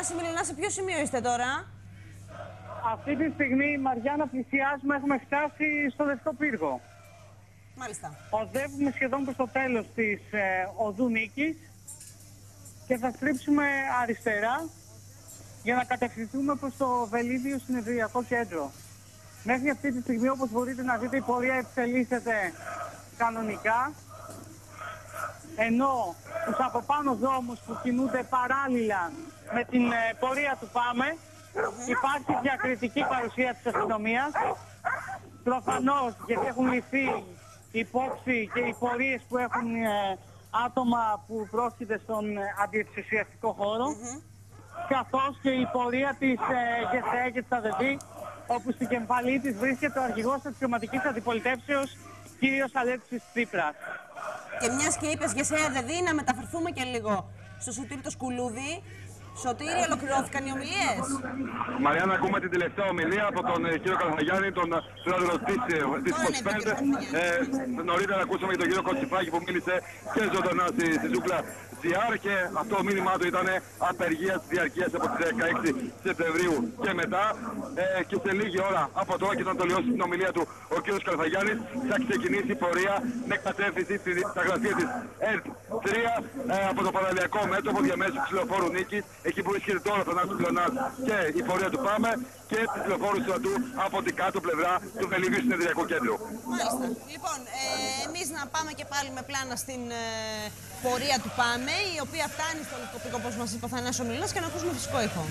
Θανάση Μιλινά, σε ποιο σημείο είστε τώρα? Αυτή τη στιγμή, Μαριάννα, πλησιάζουμε, έχουμε φτάσει στο Λευκό Πύργο. Μάλιστα. Οδεύουμε σχεδόν προς το τέλος της οδού Νίκης και θα στρίψουμε αριστερά για να κατευθυνθούμε προς το Βελίδιο Συνεδριακό Κέντρο. Μέχρι αυτή τη στιγμή, όπως μπορείτε να δείτε, η πορεία εξελίσσεται κανονικά, ενώ τους από πάνω δρόμους που κινούνται παράλληλα με την πορεία του Πάμε, υπάρχει διακριτική παρουσία της αστυνομίας. Προφανώς, γιατί έχουν ληφθεί υπόψη και οι πορείες που έχουν άτομα που πρόκειται στον αντιεξουσιαστικό χώρο, καθώς και η πορεία της ΓΕΣΕ και της ΑΔΕΔ, όπου στην κεφαλή της βρίσκεται ο αρχηγός της αξιωματικής αντιπολιτεύσεως, κύριος Αλέξης Τσίπρας. Και μιας και είπες ΓΕΣΕ ΑΔΕΔ, να μεταφερθούμε και λίγο στο Σωτήρη το Σκουλούδι. Σωτήρη, ολοκληρώθηκαν οι ομιλίες? Μαριάννα, ακούμε την τελευταία ομιλία από τον κύριο Καραθαγιάννη, τον πρόεδρο της 25. Νωρίτερα ακούσαμε και τον κύριο Κοτσιφάκη που μίλησε και ζωντανά στη Ζούγκλα GR, και αυτό το μήνυμά του ήταν απεργία της διαρκείας από τις 16 Σεπτεμβρίου και μετά. Και σε λίγη ώρα από τώρα, και όταν τελειώσει την ομιλία του ο κύριος Καραθαγιάννης, θα ξεκινήσει η πορεία με κατεύθυνση στα γραφεία της ΕΡΤ3 από το παραλιακό μέτωπο διαμέσου της λεωφόρου Νίκης, εκεί που βρίσκεται τώρα ο Θανάσης Μιλινάς και η πορεία του Πάμε, και της λεωφόρου Στρατού από την κάτω πλευρά του Βελιδίου Συνεδριακού Κέντρου. Μάλιστα. Λοιπόν, εμείς να πάμε και πάλι με πλάνα στην πορεία του Πάμε, η οποία φτάνει στο Λευκό Πύργο, όπως μας είπε ο Θανάσης Μιλινάς, και να ακούσουμε φυσικό ήχο.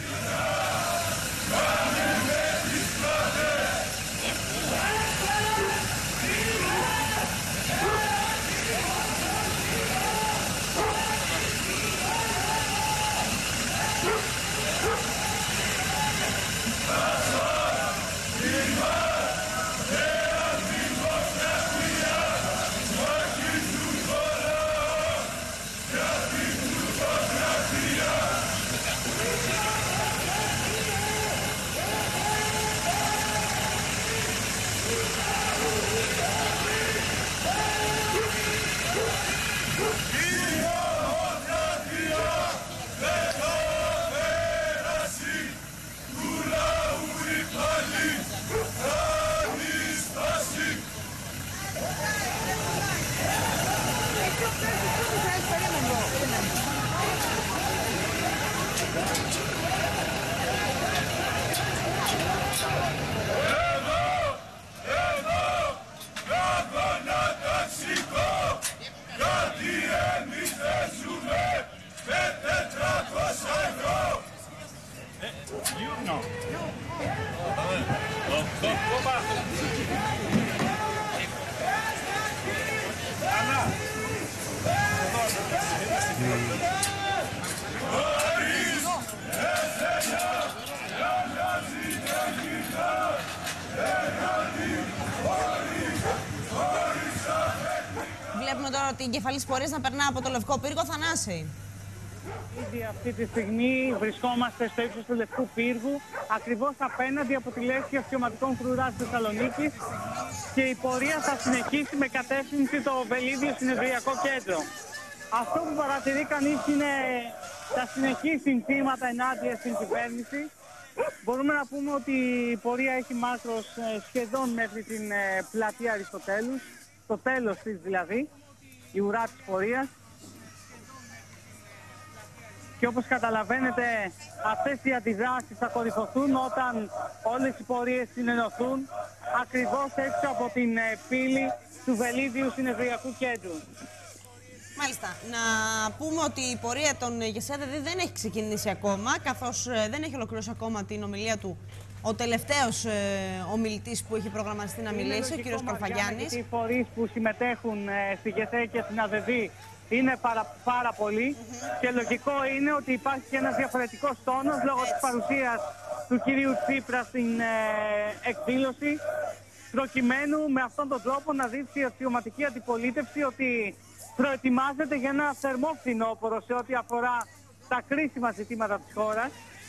Βλέπουμε τώρα ότι η εγκεφαλής πορείας να περνά από το Λευκό Πύργο. Θανάση. Ήδη αυτή τη στιγμή βρισκόμαστε στο ύψος του Λευκού Πύργου, ακριβώς απέναντι από τη Λέσχη Αξιωματικών Φρουρά της Θεσσαλονίκης, και η πορεία θα συνεχίσει με κατεύθυνση το Βελίδιο Συνεδριακό Κέντρο. Αυτό που παρατηρεί κανείς είναι τα συνεχή συνθήματα ενάντια στην κυβέρνηση. Μπορούμε να πούμε ότι η πορεία έχει μάκρος σχεδόν μέχρι την πλατεία Αριστοτέλους, το τέλος της δηλαδή, η ουρά της πορείας. Και όπως καταλαβαίνετε, αυτές οι αντιδράσεις θα κορυφωθούν όταν όλες οι πορείες συνενωθούν ακριβώς έξω από την πύλη του Βελίδιου Συνεδριακού Κέντρου. Μάλιστα. Να πούμε ότι η πορεία των ΓΕΣΕ δεν έχει ξεκινήσει ακόμα, καθώς δεν έχει ολοκληρώσει ακόμα την ομιλία του ο τελευταίος ομιλητής που έχει προγραμματιστεί να μιλήσει, ο κύριος Καραθαγιάννης. Οι φορείς που συμμετέχουν στη ΓΕΣΕ και στην ΑΔΕΔ είναι πάρα πολλοί, και λογικό είναι ότι υπάρχει και ένας διαφορετικός τόνος λόγω της παρουσίας του κυρίου Τσίπρα στην εκδήλωση, προκειμένου με αυτόν τον τρόπο να δείξει η αξιωματική αντιπολίτευση ότι προετοιμάζεται για ένα θερμό φθινόπωρο σε ό,τι αφορά τα κρίσιμα ζητήματα της χώρας.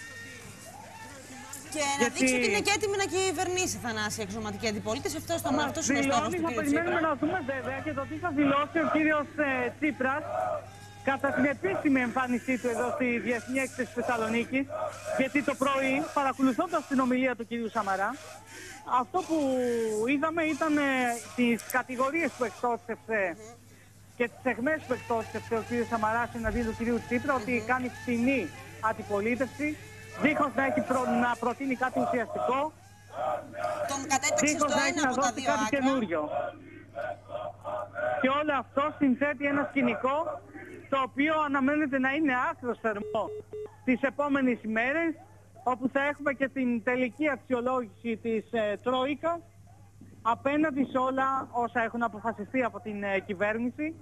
Και να δείξει ότι είναι και έτοιμη να κυβερνήσει, Θανάση, η αξιωματική αντιπολίτευση. Αυτό είναι ο στόχος του Θα περιμένουμε να δούμε βέβαια και το τι θα δηλώσει ο κύριος Τσίπρας κατά την επίσημη εμφάνισή του εδώ στη Διεθνή Έκθεση Θεσσαλονίκης, γιατί το πρωί, παρακολουθώντας την ομιλία του κυρίου Σαμαρά, αυτό που είδαμε ήταν τις κατηγορίες που εκτόξευσε και τις αιχμές που εκτόξευσε ο κύριος Σαμαράς εναντίον του κυρίου Τσίπρα, ότι κάνει φθηνή αντιπολίτευση, δίχως να προτείνει κάτι ουσιαστικό, τον κατέταξε στο ένα από τα δύο κάτι καινούριο. Και όλο αυτό συνθέτει ένα σκηνικό το οποίο αναμένεται να είναι άκρος θερμό τις επόμενες ημέρες, όπου θα έχουμε και την τελική αξιολόγηση της Τρόικα απέναντι σε όλα όσα έχουν αποφασιστεί από την κυβέρνηση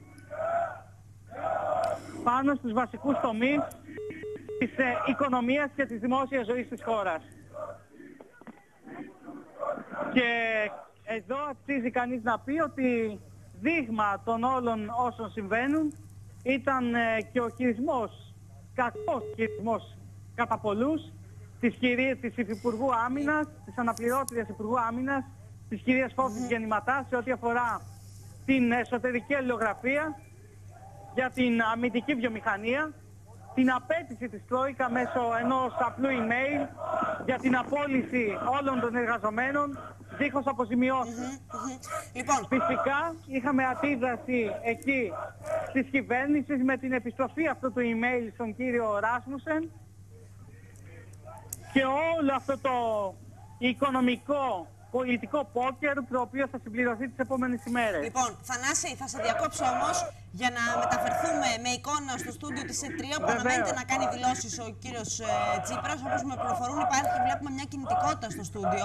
πάνω στους βασικούς τομείς της οικονομίας και της δημόσιας ζωής της χώρας. Και εδώ αξίζει κανείς να πει ότι δείγμα των όλων όσων συμβαίνουν ήταν και ο χειρισμός, κακός χειρισμός κατά πολλούς, της Υπουργού Άμυνας, της αναπληρώτριας Υπουργού Άμυνας, της κυρίας Φώτης Γεννηματά, σε ό,τι αφορά την εσωτερική αλληλογραφία για την αμυντική βιομηχανία, την απέτηση της Τρόικα μέσω ενός απλού email για την απόλυση όλων των εργαζομένων δίχως αποζημιώσεις. Λοιπόν, φυσικά είχαμε αντίδραση εκεί της κυβέρνησης με την επιστροφή αυτού του email στον κύριο Ράσμουσεν και όλο αυτό το οικονομικό πολιτικό πόκερ το οποίο θα συμπληρωθεί τις επόμενες ημέρες. Λοιπόν, Θανάση, θα σε διακόψω όμως για να μεταφερθούμε με εικόνα στο στούντιο της ΕΤΡΙΑ που αναμένεται να κάνει δηλώσεις ο κύριος Τσίπρας. Όπως με πληροφορούν, βλέπουμε μια κινητικότητα στο στούντιο.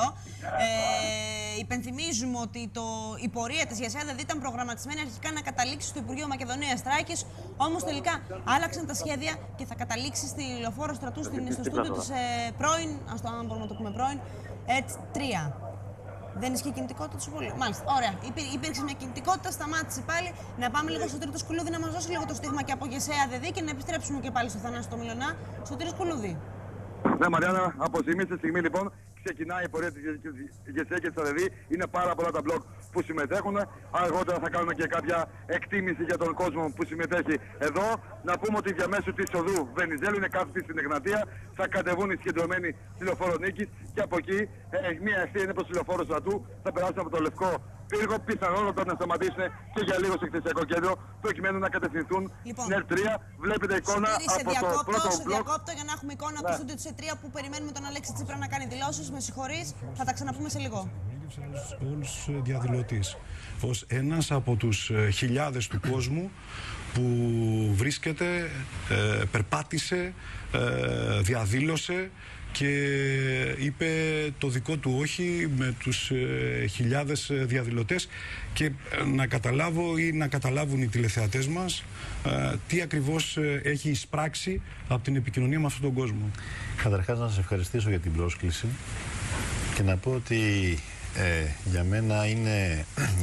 Υπενθυμίζουμε ότι η πορεία της ΓΕΣΕΑΔΕΔ ήταν προγραμματισμένη αρχικά να καταλήξει στο Υπουργείο Μακεδονίας Θράκης, όμως τελικά άλλαξαν τα σχέδια και θα καταλήξει στη Λεωφόρο Στρατού στο στούντιο της πρώην, αν μπορούμε να το πούμε πρώην, ΕΤ3. Δεν ισχύει κινητικότητα τόσο πολύ. Μάλιστα. Ωραία. Υπήρξε μια κινητικότητα, σταμάτησε πάλι. Να πάμε λίγο στο τρίτο σκουλούδι να μας δώσει λίγο το στίγμα και από ΓΕΣΕΑΔΕΔ και να επιστρέψουμε και πάλι στο Θανάση το Μιλωνά, στο τρίτο σκουλούδι. Ναι, Μαριάννα, από στιγμή σε στιγμή λοιπόν ξεκινάει η πορεία της ΓΕΣΕΑ και της ΑΔΕΔ. Είναι πάρα πολλά τα μπλοκ που συμμετέχουν. Αργότερα θα κάνουμε και κάποια εκτίμηση για τον κόσμο που συμμετέχει εδώ. Να πούμε ότι διαμέσου της οδού Βενιζέλου είναι κάθετη στην Εγνατία. Θα κατεβούν οι συγκεντρωμένοι στη Λεωφόρο Νίκης και από εκεί μία ευθεία είναι προς τη Λεωφόρο Στρατού. Θα περάσουν από το Λευκό Πύργο, πιθανότατα να σταματήσουν και για λίγο στο εκθεσιακό κέντρο προκειμένου να κατευθυνθούν στην ΕΤΡΙΑ. Βλέπετε εικόνα από το πρώτο μπλοκ. Διακόπτω για να έχουμε εικόνα από το στούντιο της ΕΤΡΙΑ που περιμένουμε τον Αλέξη Τσίπρα να κάνει δηλώσεις. Με συγχωρείς, θα τα ξαναπούμε σε λίγο. Όλους διαδηλωτής ως ένας από τους χιλιάδες του κόσμου που βρίσκεται, περπάτησε, διαδήλωσε και είπε το δικό του όχι με τους χιλιάδες διαδηλωτές και να καταλάβω ή να καταλάβουν οι τηλεθεατές μας τι ακριβώς έχει εισπράξει από την επικοινωνία με αυτόν τον κόσμο. Καταρχάς να σας ευχαριστήσω για την πρόσκληση και να πω ότι για μένα είναι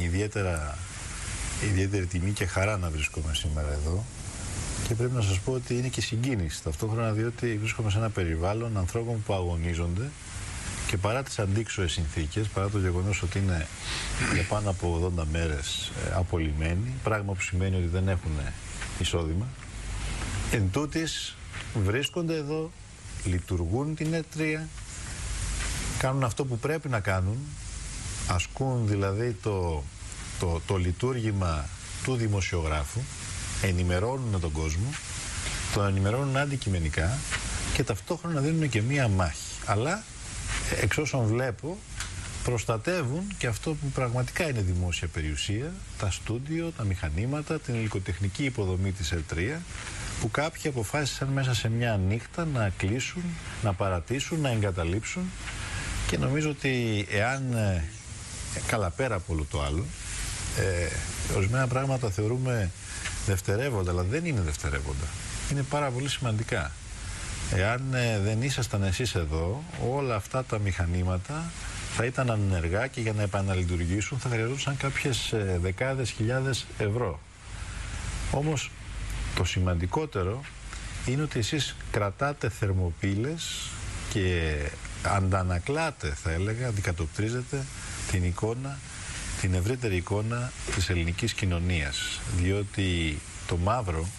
ιδιαίτερη τιμή και χαρά να βρίσκομαι σήμερα εδώ και πρέπει να σας πω ότι είναι και συγκίνηση ταυτόχρονα, διότι βρίσκομαι σε ένα περιβάλλον ανθρώπων που αγωνίζονται και παρά τις αντίξωες συνθήκες, παρά το γεγονός ότι είναι για πάνω από 80 μέρες απολυμμένοι, πράγμα που σημαίνει ότι δεν έχουν εισόδημα, εν τούτης βρίσκονται εδώ, λειτουργούν την ΕΤΡΙΑ, κάνουν αυτό που πρέπει να κάνουν, ασκούν δηλαδή το λειτουργήμα του δημοσιογράφου, ενημερώνουν τον κόσμο, τον ενημερώνουν αντικειμενικά και ταυτόχρονα δίνουν και μία μάχη. Αλλά εξ όσων βλέπω προστατεύουν και αυτό που πραγματικά είναι δημόσια περιουσία, τα στούντιο, τα μηχανήματα, την υλικοτεχνική υποδομή της ΕΤΡΙΑ, που κάποιοι αποφάσισαν μέσα σε μια νύχτα να κλείσουν, να παρατήσουν, να εγκαταλείψουν και νομίζω ότι εάν, καλά πέρα από όλο το άλλο, ορισμένα πράγματα θεωρούμε δευτερεύοντα, αλλά δεν είναι δευτερεύοντα. Είναι πάρα πολύ σημαντικά. Εάν δεν ήσασταν εσείς εδώ, όλα αυτά τα μηχανήματα θα ήταν ανενεργά και για να επαναλειτουργήσουν θα χρειαζόταν κάποιες δεκάδες χιλιάδες ευρώ. Όμως το σημαντικότερο είναι ότι εσείς κρατάτε θερμοπύλες και αντανακλάτε, θα έλεγα, αντικατοπτρίζετε την εικόνα, την ευρύτερη εικόνα της ελληνικής κοινωνίας. Διότι το μαύρο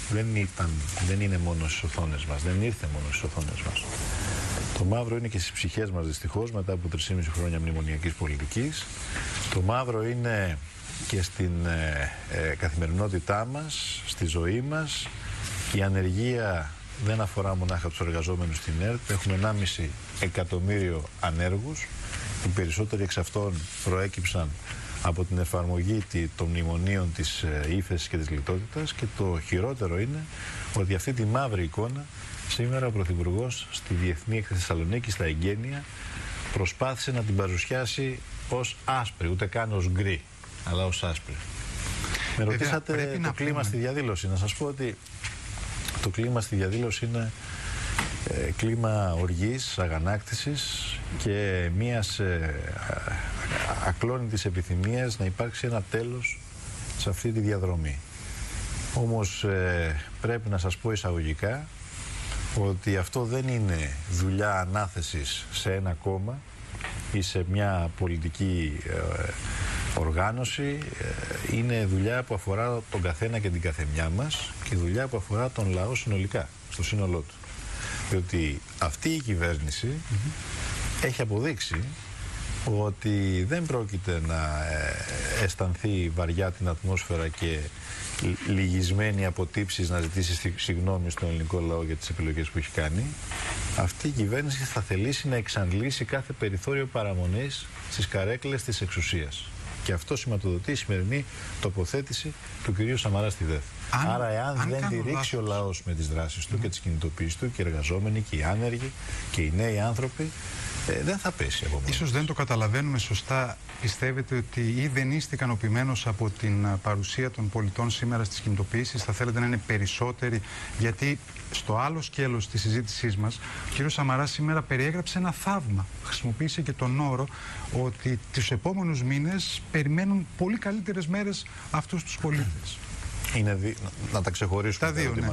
δεν είναι μόνο στις οθόνες μας, δεν ήρθε μόνο στις οθόνες μας. Το μαύρο είναι και στις ψυχές μας δυστυχώς μετά από 3,5 χρόνια μνημονιακής πολιτικής. Το μαύρο είναι και στην καθημερινότητά μας, στη ζωή μας. Η ανεργία δεν αφορά μονάχα τους εργαζόμενους στην ΕΡΤ. Έχουμε 1,5 εκατομμύριο ανέργους. Οι περισσότεροι εξ αυτών προέκυψαν από την εφαρμογή των μνημονίων της ύφεσης και της λιτότητας, και το χειρότερο είναι ότι αυτή τη μαύρη εικόνα σήμερα ο Πρωθυπουργός στη Διεθνή Έκθεση Θεσσαλονίκη, στα εγγένεια, προσπάθησε να την παρουσιάσει ως άσπρη, ούτε καν ως γκρι, αλλά ως άσπρη. Με ρωτήσατε το κλίμα στη διαδήλωση. Να σας πω ότι το κλίμα στη διαδήλωση είναι κλίμα οργής, αγανάκτησης και μιας ακλόνητης επιθυμίας να υπάρξει ένα τέλος σε αυτή τη διαδρομή. Όμως πρέπει να σας πω εισαγωγικά ότι αυτό δεν είναι δουλειά ανάθεσης σε ένα κόμμα ή σε μια πολιτική οργάνωση. Είναι δουλειά που αφορά τον καθένα και την καθεμιά μας και δουλειά που αφορά τον λαό συνολικά, στο σύνολό του. Διότι αυτή η κυβέρνηση έχει αποδείξει ότι δεν πρόκειται να αισθανθεί βαριά την ατμόσφαιρα και λυγισμένη από τύψεις να ζητήσει συγγνώμη στον ελληνικό λαό για τις επιλογές που έχει κάνει. Αυτή η κυβέρνηση θα θελήσει να εξαντλήσει κάθε περιθώριο παραμονής στις καρέκλες της εξουσίας. Και αυτό σηματοδοτεί η σημερινή τοποθέτηση του κυρίου Σαμαρά στη ΔΕΘ. Άρα, εάν δεν τη ρίξει ο λαός με τις δράσεις του και τις κινητοποιήσεις του, και οι εργαζόμενοι και οι άνεργοι και οι νέοι άνθρωποι, δεν θα πέσει από μόνος. Ίσως δεν το καταλαβαίνουμε σωστά. Πιστεύετε ότι ή δεν είστε ικανοποιημένος από την παρουσία των πολιτών σήμερα στις κινητοποιήσεις, θα θέλετε να είναι περισσότεροι? Γιατί στο άλλο σκέλος της συζήτησής μας, ο κ. Σαμαράς σήμερα περιέγραψε ένα θαύμα. Χρησιμοποίησε και τον όρο ότι τους επόμενους μήνες περιμένουν πολύ καλύτερες μέρες αυτούς τους πολίτες. Είναι να τα ξεχωρίσουμε τα δύο, ναι.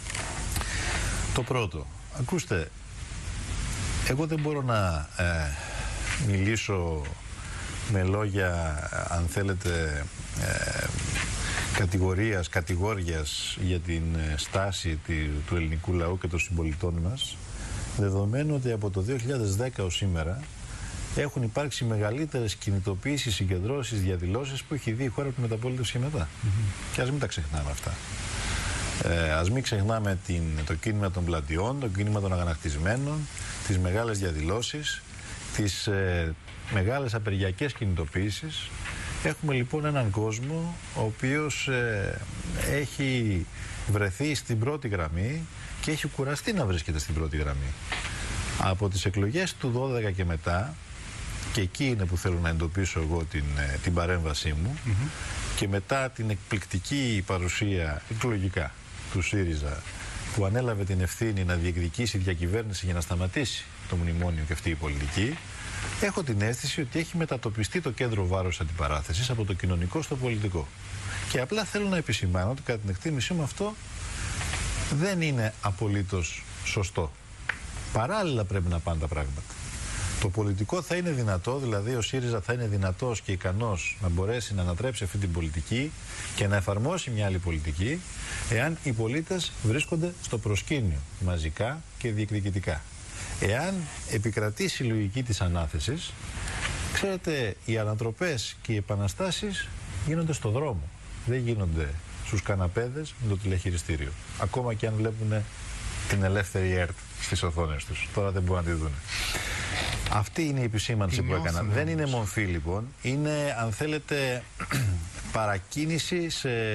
Το πρώτο, ακούστε, εγώ δεν μπορώ να μιλήσω με λόγια, αν θέλετε, κατηγόριας για την στάση του ελληνικού λαού και των συμπολιτών μας, δεδομένου ότι από το 2010 ως σήμερα έχουν υπάρξει μεγαλύτερες κινητοποιήσεις, συγκεντρώσεις, διαδηλώσεις που έχει δει η χώρα από τη μεταπολίτευση και μετά. Και ας μην τα ξεχνάμε αυτά. Ας μην ξεχνάμε το κίνημα των πλατιών, το κίνημα των αγανακτισμένων, τις μεγάλες διαδηλώσεις, τις μεγάλες απεργιακές κινητοποιήσεις. Έχουμε λοιπόν έναν κόσμο ο οποίος έχει βρεθεί στην πρώτη γραμμή και έχει κουραστεί να βρίσκεται στην πρώτη γραμμή. Από τις εκλογές του 12 και μετά, και εκεί είναι που θέλω να εντοπίσω εγώ την παρέμβασή μου, και μετά την εκπληκτική παρουσία εκλογικά του ΣΥΡΙΖΑ, που ανέλαβε την ευθύνη να διεκδικήσει διακυβέρνηση για να σταματήσει το μνημόνιο και αυτή η πολιτική, έχω την αίσθηση ότι έχει μετατοπιστεί το κέντρο βάρους αντιπαράθεσης από το κοινωνικό στο πολιτικό. Και απλά θέλω να επισημάνω ότι κατά την εκτίμησή μου αυτό δεν είναι απολύτως σωστό. Παράλληλα πρέπει να πάνε τα πράγματα. Το πολιτικό θα είναι δυνατό, δηλαδή ο ΣΥΡΙΖΑ θα είναι δυνατός και ικανός να μπορέσει να ανατρέψει αυτή την πολιτική και να εφαρμόσει μια άλλη πολιτική, εάν οι πολίτες βρίσκονται στο προσκήνιο μαζικά και διεκδικητικά. Εάν επικρατήσει η λογική της ανάθεσης, ξέρετε, οι ανατροπές και οι επαναστάσεις γίνονται στο δρόμο. Δεν γίνονται στους καναπέδες με το τηλεχειριστήριο. Ακόμα και αν βλέπουν την ελεύθερη ΕΡΤ στις οθόνες τους. Τώρα δεν μπορούν να τη δουν. Αυτή είναι η επισήμανση που έκανα. Δεν είναι μορφή λοιπόν. Είναι, αν θέλετε, παρακίνηση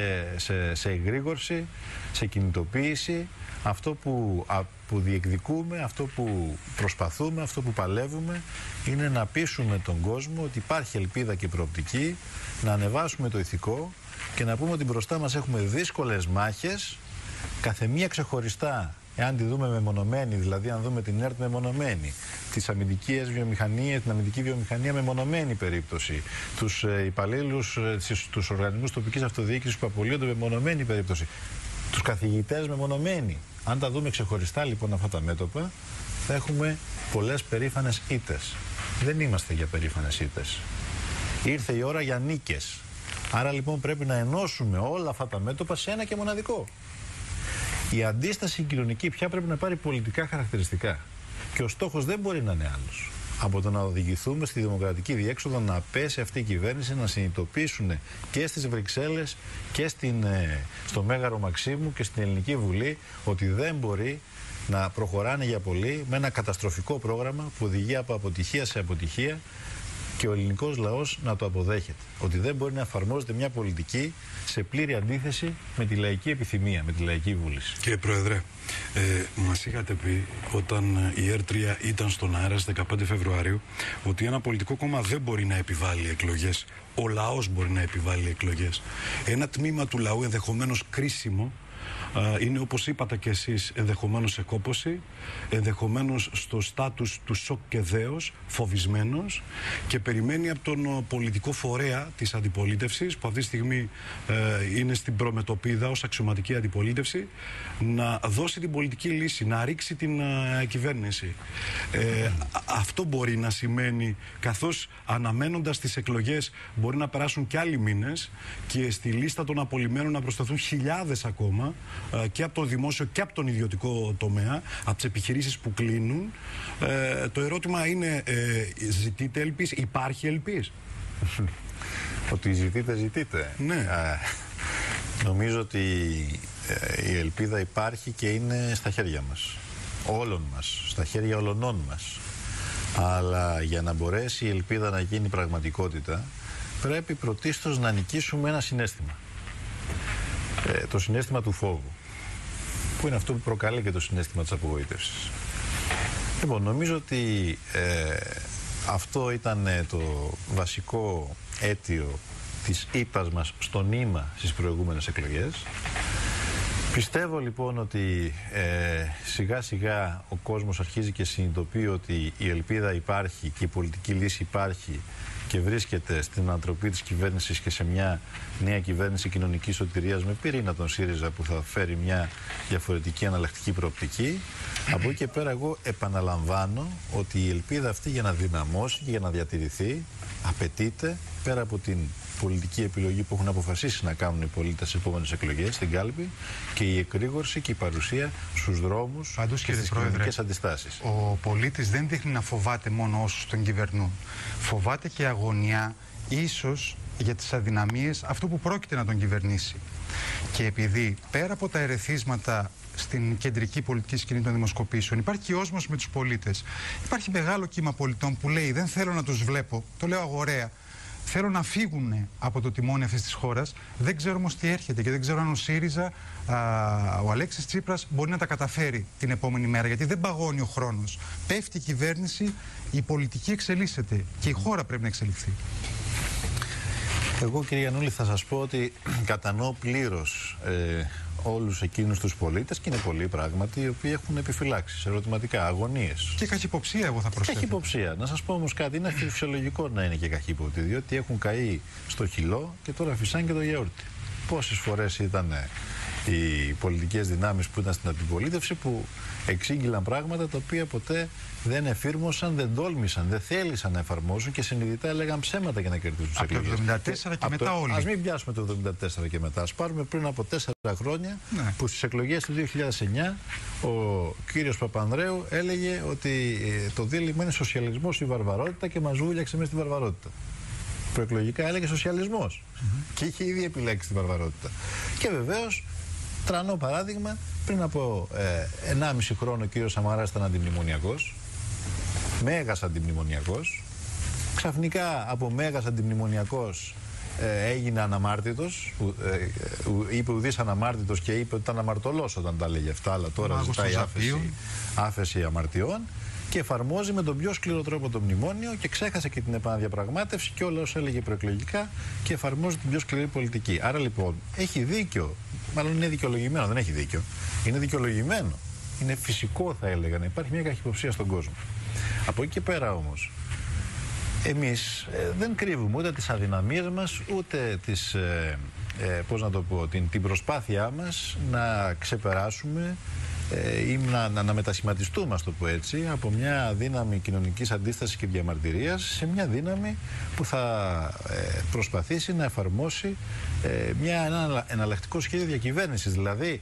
σε εγρήγορση, σε κινητοποίηση. Αυτό που διεκδικούμε, αυτό που προσπαθούμε, αυτό που παλεύουμε, είναι να πείσουμε τον κόσμο ότι υπάρχει ελπίδα και προοπτική, να ανεβάσουμε το ηθικό και να πούμε ότι μπροστά μας έχουμε δύσκολες μάχες, καθεμία ξεχωριστά. Εάν τη δούμε μεμονωμένη, δηλαδή αν δούμε την ΕΡΤ μεμονωμένη, τις αμυντικές βιομηχανίες, την αμυντική βιομηχανία μεμονωμένη περίπτωση, τους υπαλλήλους, τους οργανισμούς τοπικής αυτοδιοίκησης που απολύονται μεμονωμένη περίπτωση, τους καθηγητές μεμονωμένοι. Αν τα δούμε ξεχωριστά λοιπόν αυτά τα μέτωπα, θα έχουμε πολλές περήφανες ήττες. Δεν είμαστε για περήφανες ήττες. Ήρθε η ώρα για νίκες. Άρα λοιπόν πρέπει να ενώσουμε όλα αυτά τα μέτωπα σε ένα και μοναδικό. Η αντίσταση κοινωνική πια πρέπει να πάρει πολιτικά χαρακτηριστικά. Και ο στόχος δεν μπορεί να είναι άλλος από το να οδηγηθούμε στη δημοκρατική διέξοδο, να πέσει αυτή η κυβέρνηση, να συνειδητοποιήσουν και στις Βρυξέλλες και στο Μέγαρο Μαξίμου και στην Ελληνική Βουλή ότι δεν μπορεί να προχωράνε για πολύ με ένα καταστροφικό πρόγραμμα που οδηγεί από αποτυχία σε αποτυχία και ο ελληνικός λαός να το αποδέχεται. Ότι δεν μπορεί να εφαρμόζεται μια πολιτική σε πλήρη αντίθεση με τη λαϊκή επιθυμία, με τη λαϊκή βούληση. Κύριε Πρόεδρε, μας είχατε πει όταν η ΕΡΤ3 ήταν στον αέρα στις 15 Φεβρουαρίου ότι ένα πολιτικό κόμμα δεν μπορεί να επιβάλλει εκλογές. Ο λαός μπορεί να επιβάλλει εκλογές. Ένα τμήμα του λαού, ενδεχομένως κρίσιμο, είναι, όπως είπατε και εσείς, ενδεχομένως σε κόπωση, ενδεχομένως στο στάτους του σοκ και δέος, φοβισμένος, και περιμένει από τον πολιτικό φορέα της αντιπολίτευσης, που αυτή τη στιγμή είναι στην προμετωπίδα ως αξιωματική αντιπολίτευση, να δώσει την πολιτική λύση, να ρίξει την κυβέρνηση. Αυτό μπορεί να σημαίνει, καθώς αναμένοντας τις εκλογές μπορεί να περάσουν και άλλοι μήνες και στη λίστα των απολυμένων να προσθεθούν χιλιάδες ακόμα, και από το δημόσιο και από τον ιδιωτικό τομέα, από τις επιχειρήσεις που κλείνουν. Το ερώτημα είναι, ζητείτε ελπίς, υπάρχει ελπίς? Ότι ζητείτε. Ναι. Νομίζω ότι η ελπίδα υπάρχει και είναι στα χέρια μας. Όλων μας, στα χέρια όλων μας. Αλλά για να μπορέσει η ελπίδα να γίνει πραγματικότητα, πρέπει πρωτίστως να νικήσουμε ένα συναίσθημα. Το συναίσθημα του φόβου, που είναι αυτό που προκαλεί και το συναίσθημα της απογοήτευσης. Λοιπόν, νομίζω ότι αυτό ήταν το βασικό αίτιο της ήττας μας στο νήμα στις προηγούμενες εκλογές. Πιστεύω λοιπόν ότι σιγά σιγά ο κόσμος αρχίζει και συνειδητοποιεί ότι η ελπίδα υπάρχει και η πολιτική λύση υπάρχει και βρίσκεται στην ανατροπή της κυβέρνησης και σε μια νέα κυβέρνηση κοινωνικής σωτηρίας με πυρήνα τον ΣΥΡΙΖΑ που θα φέρει μια διαφορετική αναλλακτική προοπτική. Από εκεί και πέρα εγώ επαναλαμβάνω ότι η ελπίδα αυτή για να δυναμώσει και για να διατηρηθεί απαιτείται, πέρα από την πολιτική επιλογή που έχουν αποφασίσει να κάνουν οι πολίτες στις επόμενες εκλογές στην κάλπη, και η εκρήγορση και η παρουσία στους δρόμους και στις κοινωνικές αντιστάσεις. Ο πολίτης δεν δείχνει να φοβάται μόνο όσους τον κυβερνούν. Φοβάται και αγωνιά, ίσως για τις αδυναμίες αυτού που πρόκειται να τον κυβερνήσει. Και επειδή πέρα από τα ερεθίσματα στην κεντρική πολιτική σκηνή των δημοσκοπήσεων υπάρχει και όσμος με τους πολίτες, υπάρχει μεγάλο κύμα πολιτών που λέει δεν θέλω να τους βλέπω, το λέω αγοραία, θέλω να φύγουν από το τιμόνι αυτής της χώρας. Δεν ξέρω όμως τι έρχεται και δεν ξέρω αν ο ΣΥΡΙΖΑ, ο Αλέξης Τσίπρας μπορεί να τα καταφέρει την επόμενη μέρα, γιατί δεν παγώνει ο χρόνος. Πέφτει η κυβέρνηση, η πολιτική εξελίσσεται και η χώρα πρέπει να εξελιχθεί. Εγώ, κύριε Γιαννούλη, θα σας πω ότι κατανοώ πλήρως όλους εκείνους τους πολίτες, και είναι πολλοί πράγματι, οι οποίοι έχουν επιφυλάξεις, ερωτηματικά, αγωνίες. Και καχυποψία, εγώ θα προσθέσω. Καχυποψία. Να σας πω όμως κάτι, είναι φυσιολογικό να είναι και καχύποπτοι, διότι έχουν καεί στο χυλό και τώρα φυσάνε και το γιαούρτι. Πόσες φορές ήταν οι πολιτικές δυνάμεις που ήταν στην αντιπολίτευση που εξήγηλαν πράγματα τα οποία ποτέ δεν εφήρμοσαν, δεν τόλμησαν, δεν θέλησαν να εφαρμόσουν και συνειδητά έλεγαν ψέματα για να κερδίσουν τις εκλογές. Από το 1974 και μετά όλοι. Ας μην πιάσουμε το 1974 και μετά. Ας πάρουμε πριν από 4 χρόνια, που στις εκλογές του 2009 ο κύριος Παπανδρέου έλεγε ότι το δίλημμα είναι σοσιαλισμός ή βαρβαρότητα και μας βούλιαξε μέσα στη βαρβαρότητα. Προεκλογικά έλεγε σοσιαλισμός και είχε ήδη επιλέξει τη βαρβαρότητα. Και βεβαίως, τρανό παράδειγμα, πριν από 1,5 χρόνο ο κύριος Σαμαράς ήταν αντιμνημονιακός, μέγας αντιμνημονιακός. Ξαφνικά από μέγας αντιμνημονιακός έγινε αναμάρτητος, είπε ουδής αναμάρτητος και είπε ότι ήταν αμαρτωλός όταν τα έλεγε αυτά, αλλά τώρα ζητάει άφεση αμαρτιών και εφαρμόζει με τον πιο σκληρό τρόπο το μνημόνιο και ξέχασε και την επαναδιαπραγμάτευση και όλα όσα έλεγε προεκλογικά και εφαρμόζει την πιο σκληρή πολιτική. Άρα λοιπόν έχει δίκιο, μάλλον είναι δικαιολογημένο, δεν έχει δίκιο, είναι δικαιολογημένο. Είναι φυσικό, θα έλεγα, να υπάρχει μια καχυποψία στον κόσμο. Από εκεί και πέρα όμως, εμείς δεν κρύβουμε ούτε τις αδυναμίες μας, ούτε τις, την προσπάθειά μας να ξεπεράσουμε ή να μετασχηματιστούμε, ας το πω έτσι, από μια δύναμη κοινωνικής αντίστασης και διαμαρτυρίας σε μια δύναμη που θα προσπαθήσει να εφαρμόσει ένα εναλλακτικό σχέδιο διακυβέρνησης. Δηλαδή,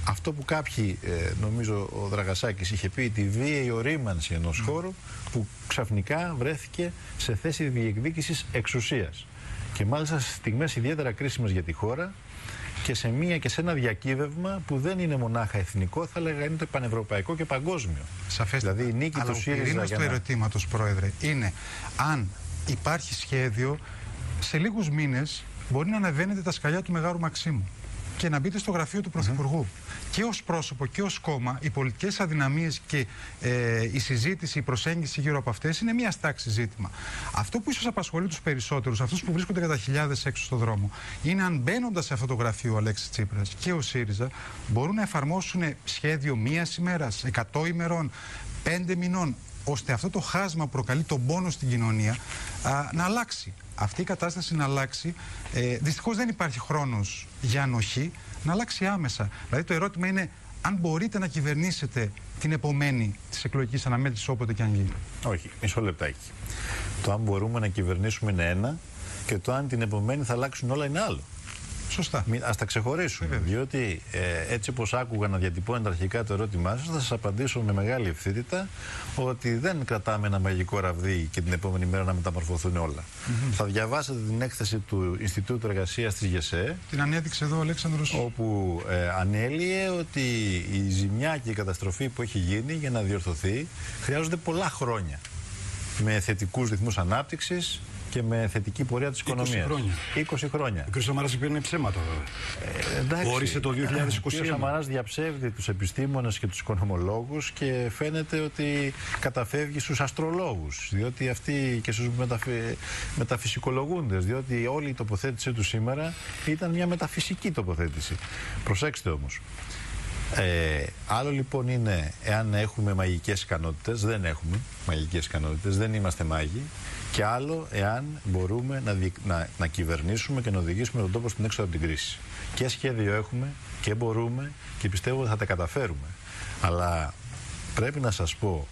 αυτό που κάποιοι, νομίζω ο Δραγασάκης είχε πει, τη βίαιη ορίμανση ενός χώρου που ξαφνικά βρέθηκε σε θέση διεκδίκησης εξουσίας. Και μάλιστα σε στιγμές ιδιαίτερα κρίσιμες για τη χώρα και σε ένα διακύβευμα που δεν είναι μονάχα εθνικό, θα έλεγα είναι το πανευρωπαϊκό και παγκόσμιο. Σαφέστατα. Δηλαδή η νίκη του ΣΥΡΙΖΑ. Αλλά ο πυρήνας του ερωτήματος, Πρόεδρε, είναι αν υπάρχει σχέδιο σε λίγους μήνες μπορεί να ανεβαίνετε τα σκαλιά του Μεγάρου Μαξίμου και να μπείτε στο γραφείο του Πρωθυπουργού. Και ως πρόσωπο και ως κόμμα, οι πολιτικές αδυναμίες και η συζήτηση, η προσέγγιση γύρω από αυτές είναι μία στάξη ζήτημα. Αυτό που ίσως απασχολεί τους περισσότερους, αυτούς που βρίσκονται κατά χιλιάδες έξω στον δρόμο, είναι αν μπαίνοντας σε αυτό το γραφείο ο Αλέξης Τσίπρας και ο ΣΥΡΙΖΑ μπορούν να εφαρμόσουν σχέδιο μίας ημέρας, 100 ημερών, 5 μηνών, ώστε αυτό το χάσμα που προκαλεί τον πόνο στην κοινωνία να αλλάξει. Αυτή η κατάσταση να αλλάξει, δυστυχώς δεν υπάρχει χρόνος για ανοχή, να αλλάξει άμεσα. Δηλαδή το ερώτημα είναι αν μπορείτε να κυβερνήσετε την επομένη της εκλογικής αναμέτρησης όποτε και αν γίνει. Όχι, μισό λεπτάκι. Το αν μπορούμε να κυβερνήσουμε είναι ένα και το αν την επομένη θα αλλάξουν όλα είναι άλλο. Σωστά. Ας τα ξεχωρίσουμε. Διότι έτσι όπως άκουγα να διατυπώνετε αρχικά το ερώτημά σας, θα σας απαντήσω με μεγάλη ευθύτητα ότι δεν κρατάμε ένα μαγικό ραβδί και την επόμενη μέρα να μεταμορφωθούν όλα. Θα διαβάσετε την έκθεση του Ινστιτούτου Εργασίας της ΓΕΣΕ. Την ανέδειξε εδώ ο Αλέξανδρος. Όπου ανέλυε ότι η ζημιά και η καταστροφή που έχει γίνει για να διορθωθεί χρειάζονται πολλά χρόνια. Με θετικούς ρυθμούς ανάπτυξης και με θετική πορεία της οικονομίας. 20 χρόνια. Ο κ. Σαμαράς είπε είναι ψέματα βέβαια. Όρισε το 2021. Ο κ. Σαμαράς διαψεύδει τους επιστήμονες και τους οικονομολόγους και φαίνεται ότι καταφεύγει στους αστρολόγους. Διότι αυτοί και στους μεταφυσικολογούντες. Διότι όλη η τοποθέτησή του σήμερα ήταν μια μεταφυσική τοποθέτηση. Προσέξτε όμως. Άλλο λοιπόν είναι εάν έχουμε μαγικές ικανότητες. Δεν έχουμε μαγικές ικανότητες, δεν είμαστε μάγοι. Και άλλο εάν μπορούμε να κυβερνήσουμε και να οδηγήσουμε τον τόπο στην έξοδο από την κρίση. Και σχέδιο έχουμε και μπορούμε και πιστεύω ότι θα τα καταφέρουμε. Αλλά πρέπει να σας πω